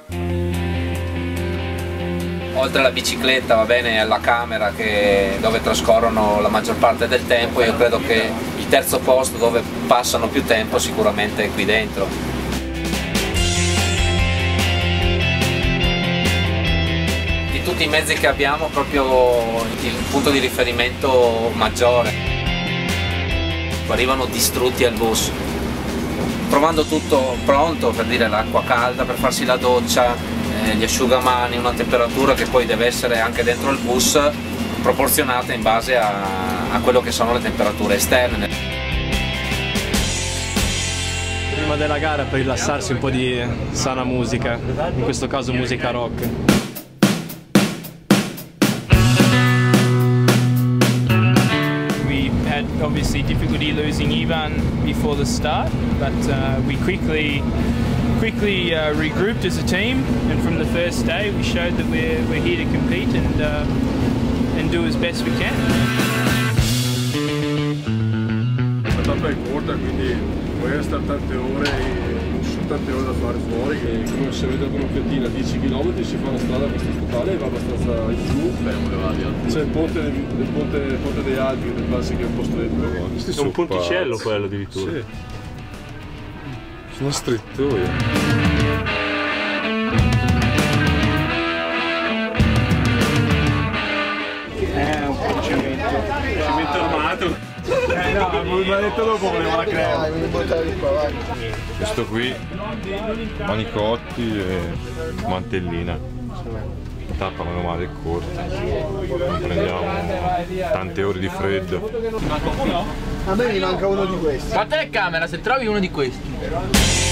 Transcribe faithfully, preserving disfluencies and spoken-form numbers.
Oltre alla bicicletta, va bene, alla camera che, dove trascorrono la maggior parte del tempo, io credo che il terzo posto dove passano più tempo sicuramente è qui dentro. Di tutti i mezzi che abbiamo, proprio il punto di riferimento maggiore. Arrivano distrutti al bus, trovando tutto pronto, per dire l'acqua calda per farsi la doccia, gli asciugamani, una temperatura che poi deve essere anche dentro il bus proporzionata in base a, a quello che sono le temperature esterne. Prima della gara, per rilassarsi, un po' di sana musica, in questo caso musica rock. We had obviously difficulty losing Ivan before the start, but uh, we quickly quickly uh, regrouped as a team, and from the first day we showed that we're, we're here to compete and, uh, and do as best we can. La tappa è corta, quindi poi stare tante ore, non ci sono tante ore da fare fuori, che come se vede con un'occhiatina dieci chilometri si fa una strada abbastanza totale e va abbastanza in giù. C'è il ponte, il ponte, il ponte dei Alpi, che pensi che è un po' stretto. È un ponticello quello addirittura. Sì. Sono strettoio. Eh, un po' di cemento. Cemento armato. Eh no, me l'ha detto dopo, voleva la crema. Questo qui, manicotti e mantellina. La tappa meno male è corta. Non prendiamo tante ore di freddo. A me mi manca uno di questi. La telecamera, se trovi uno di questi.